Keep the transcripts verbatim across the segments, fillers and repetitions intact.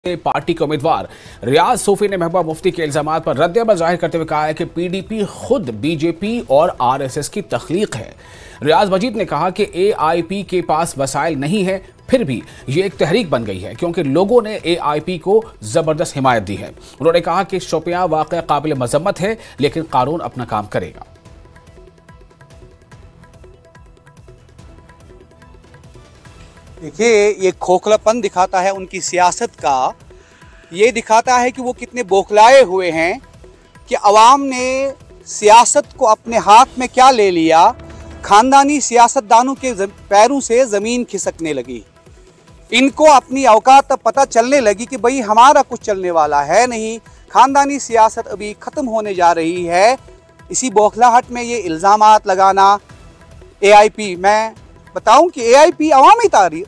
Party के उम्मीदवार रियाज सूफी ने महबूबा मुफ्ती के इल्जाम पर रद्द-ए-अमल जाहिर करते हुए कहा है कि पीडीपी खुद बीजेपी और आरएसएस की तख्लीक है। रियाज मजीद ने कहा कि एआईपी के पास वसाइल नहीं है, फिर भी ये एक तहरीक बन गई है क्योंकि लोगों ने एआईपी को जबरदस्त हिमायत दी है। उन्होंने कहा कि शोपियां वाकई काबिल मजम्मत है, लेकिन कानून अपना काम करेगा। देखिए, ये खोखलापन दिखाता है उनकी सियासत का। ये दिखाता है कि वो कितने बौखलाए हुए हैं कि अवाम ने सियासत को अपने हाथ में क्या ले लिया। खानदानी सियासतदानों के पैरों से ज़मीन खिसकने लगी। इनको अपनी औकात पता चलने लगी कि भाई हमारा कुछ चलने वाला है नहीं, खानदानी सियासत अभी ख़त्म होने जा रही है। इसी बौखलाहट में ये इल्ज़ामात लगाना। एआईपी, मैं बताऊं कि एआईपी अवामी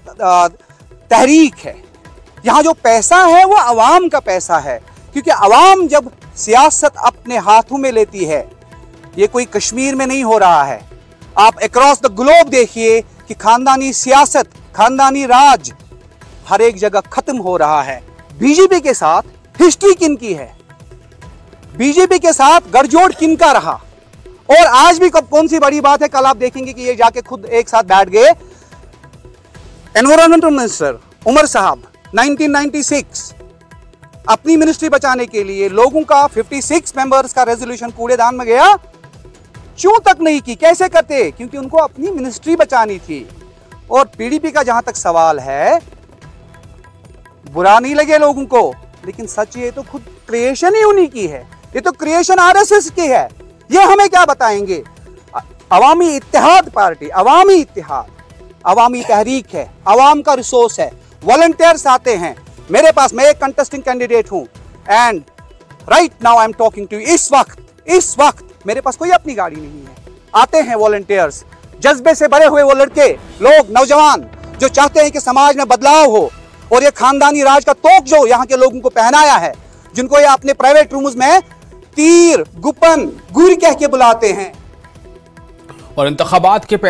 तहरीक है। यहाँ जो पैसा है वो अवाम का पैसा है, क्योंकि अवाम जब सियासत अपने हाथों में लेती है, ये कोई कश्मीर में नहीं हो रहा है। आप अक्रॉस द ग्लोब देखिए कि खानदानी सियासत, खानदानी राज हर एक जगह खत्म हो रहा है। बीजेपी के साथ हिस्ट्री किनकी है, बीजेपी के साथ गठजोड़ किनका रहा, और आज भी कब कौन सी बड़ी बात है। कल आप देखेंगे कि ये जाके खुद एक साथ बैठ गए। एनवायरमेंटल मिनिस्टर उमर साहब नाइनटीन नाइंटी सिक्स अपनी मिनिस्ट्री बचाने के लिए लोगों का छप्पन मेंबर्स का रेजोल्यूशन कूड़ेदान में गया, क्यों तक नहीं की। कैसे करते, क्योंकि उनको अपनी मिनिस्ट्री बचानी थी। और पीडीपी का जहां तक सवाल है, बुरा नहीं लगे लोगों को, लेकिन सच ये तो खुद क्रिएशन ही उन्हीं की है। ये तो क्रिएशन आरएसएस की है। ये हमें क्या बताएंगे। अवामी इत्तेहाद पार्टी, अवामी इत्तेहाद, अवामी तहरीक है, अवाम का रिसोर्स है। वॉलंटियर्स आते हैं मेरे पास, मैं एक कंटेस्टिंग कैंडिडेट हूं, and right now I am talking to you. इस वक्त इस वक्त मेरे पास कोई अपनी गाड़ी नहीं है। आते हैं वॉलंटियर्स, जज्बे से भरे हुए वो लड़के, लोग, नौजवान जो चाहते हैं कि समाज में बदलाव हो। और ये खानदानी राज का तोक जो यहाँ के लोगों को पहनाया है, जिनको ये अपने प्राइवेट रूम्स में तीर, गुपन, गुर कह के बुलाते हैं। और इंतखाबात के